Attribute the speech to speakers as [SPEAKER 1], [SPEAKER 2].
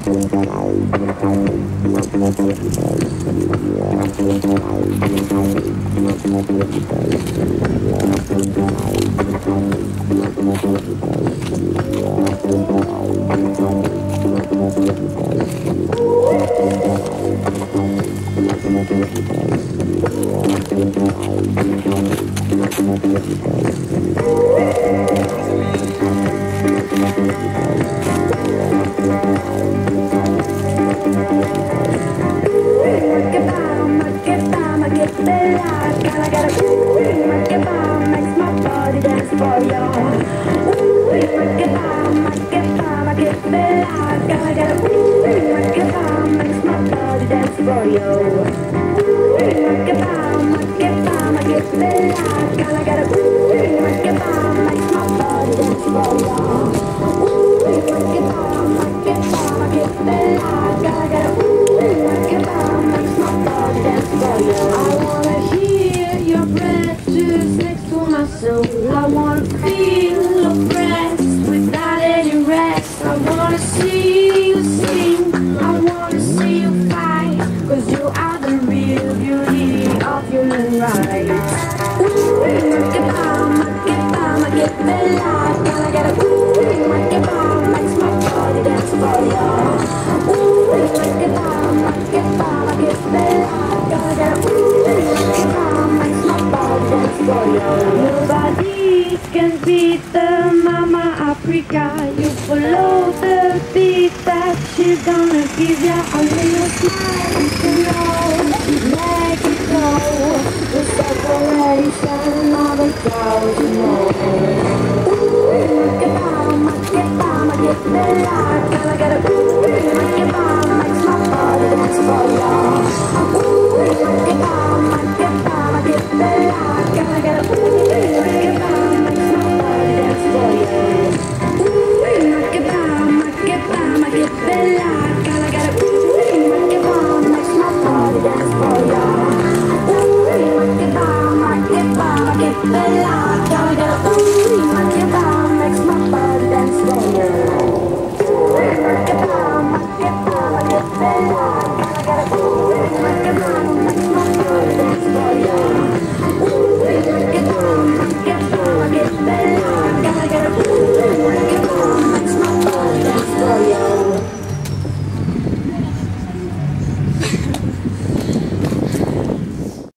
[SPEAKER 1] Nobody can beat the Mama Africa. You follow the beat that she's gonna give ya a little smile. You know, let it go. The separation of a thousand more. Ooh, make it bam, make it bam, make it bella.